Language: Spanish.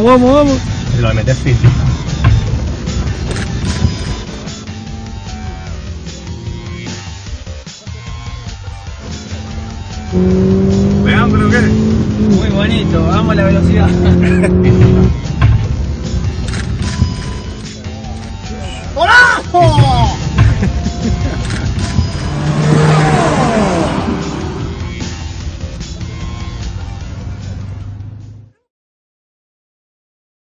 vamos. Se lo metes sí. Vean, pero qué. Muy bonito, vamos la velocidad. ¡Hola!